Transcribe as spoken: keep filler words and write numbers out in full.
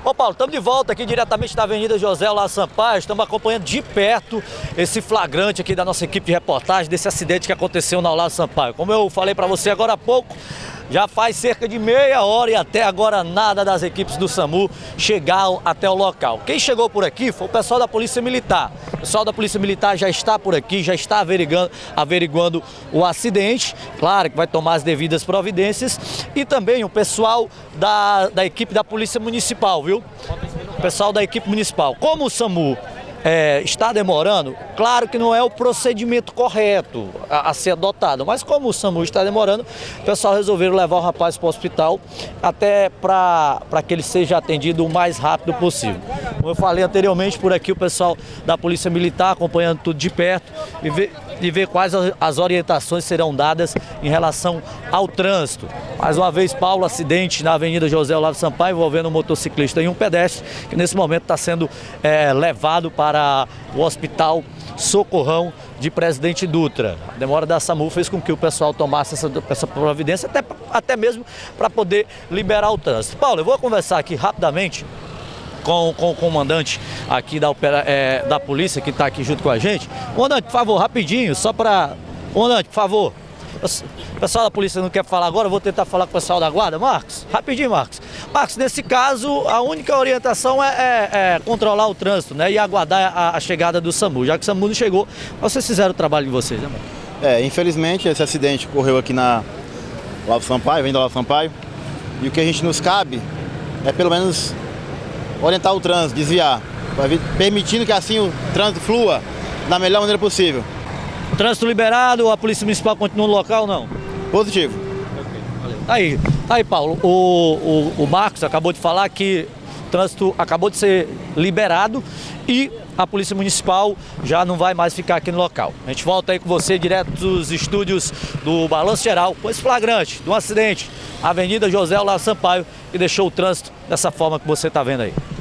Ô Paulo, estamos de volta aqui diretamente da Avenida José Olavo Sampaio, estamos acompanhando de perto esse flagrante aqui da nossa equipe de reportagem, desse acidente que aconteceu na Olavo Sampaio. Como eu falei para você agora há pouco, já faz cerca de meia hora e até agora nada das equipes do SAMU chegaram até o local. Quem chegou por aqui foi o pessoal da Polícia Militar. O pessoal da Polícia Militar já está por aqui, já está averiguando, averiguando o acidente, claro que vai tomar as devidas providências, e também o pessoal da, da equipe da Polícia Municipal, viu? O pessoal da equipe municipal. Como o SAMU É, está demorando, claro que não é o procedimento correto a, a ser adotado, mas como o SAMU está demorando, o pessoal resolveu levar o rapaz para o hospital até para que ele seja atendido o mais rápido possível. Como eu falei anteriormente, por aqui o pessoal da Polícia Militar acompanhando tudo de perto e ver, e ver quais as orientações serão dadas em relação ao trânsito. Mais uma vez, Paulo, acidente na Avenida José Olavo Sampaio envolvendo um motociclista e um pedestre, que nesse momento está sendo é, levado para o Hospital Socorrão de Presidente Dutra. A demora da SAMU fez com que o pessoal tomasse essa, essa providência, até, até mesmo para poder liberar o trânsito. Paulo, eu vou conversar aqui rapidamente com, com o comandante aqui da, é, da polícia que está aqui junto com a gente. Comandante, por favor, rapidinho, só para... Comandante, por favor. O pessoal da polícia não quer falar agora, eu vou tentar falar com o pessoal da guarda. Marcos, rapidinho, Marcos. Marcos, nesse caso, a única orientação é, é, é controlar o trânsito, né? E aguardar a, a chegada do SAMU. Já que o SAMU não chegou, vocês fizeram o trabalho de vocês, né, Marcos? É, infelizmente, esse acidente ocorreu aqui na Olavo Sampaio, vem da Olavo Sampaio. E o que a gente nos cabe é, pelo menos, orientar o trânsito, desviar, permitindo que assim o trânsito flua da melhor maneira possível. Trânsito liberado, a Polícia Municipal continua no local ou não? Positivo. Okay, valeu. Tá aí, tá aí, Paulo. O, o, o Marcos acabou de falar que o trânsito acabou de ser liberado e a Polícia Municipal já não vai mais ficar aqui no local. A gente volta aí com você direto dos estúdios do Balanço Geral, com esse flagrante de um acidente, Avenida José Olavo Sampaio, que deixou o trânsito dessa forma que você está vendo aí.